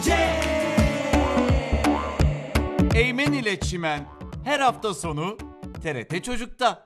Eymen ile Çimen her hafta sonu TRT Çocuk'ta.